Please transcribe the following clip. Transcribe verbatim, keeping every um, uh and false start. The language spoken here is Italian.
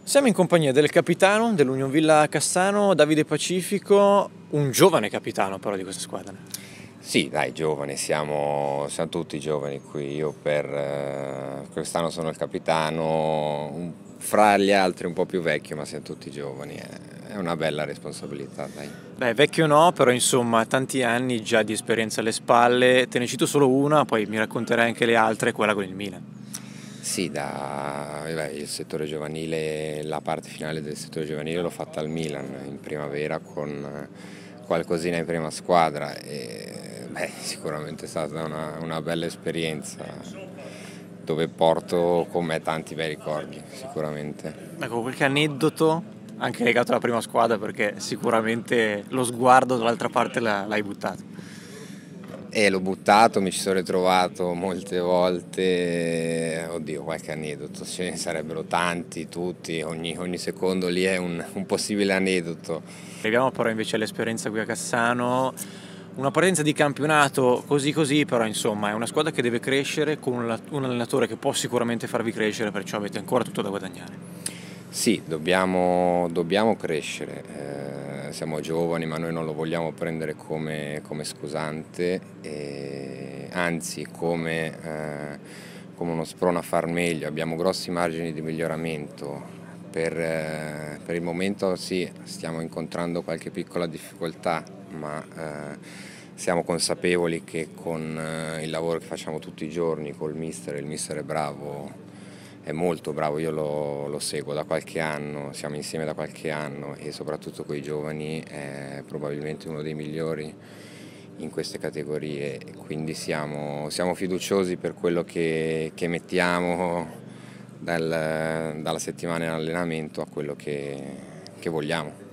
Siamo in compagnia del capitano dell'Union Villa Cassano, Davide Pacifico, un giovane capitano però di questa squadra. Sì, dai, giovani, siamo, siamo tutti giovani qui. Io per eh, quest'anno sono il capitano, un- fra gli altri un po' più vecchio, ma siamo tutti giovani. È, è una bella responsabilità, dai. Beh, vecchio no, però insomma tanti anni già di esperienza alle spalle. Te ne cito solo una, poi mi racconterai anche le altre, quella con il Milan. Sì, da, beh, il settore giovanile, la parte finale del settore giovanile l'ho fatta al Milan in primavera con eh, qualcosina in prima squadra e beh, sicuramente è stata una, una bella esperienza dove porto con me tanti bei ricordi, sicuramente. Ecco, qualche aneddoto anche legato alla prima squadra perché sicuramente lo sguardo dall'altra parte l'ha- l'hai buttato. E l'ho buttato, mi ci sono ritrovato molte volte, oddio, qualche aneddoto, ce ne sarebbero tanti, tutti, ogni, ogni secondo lì è un, un possibile aneddoto. Arriviamo però invece all'esperienza qui a Cassano, una partenza di campionato così così, però insomma è una squadra che deve crescere con un un allenatore che può sicuramente farvi crescere, perciò avete ancora tutto da guadagnare. Sì, dobbiamo, dobbiamo crescere, eh, siamo giovani ma noi non lo vogliamo prendere come, come scusante, e, anzi come, eh, come uno sprono a far meglio, abbiamo grossi margini di miglioramento. Per, eh, per il momento sì, stiamo incontrando qualche piccola difficoltà, ma eh, siamo consapevoli che con eh, il lavoro che facciamo tutti i giorni col mister, il mister è bravo, è molto bravo, io lo, lo seguo da qualche anno, siamo insieme da qualche anno e soprattutto con i giovani è probabilmente uno dei migliori in queste categorie, quindi siamo, siamo fiduciosi per quello che, che mettiamo dal- dalla settimana in allenamento a quello che, che vogliamo.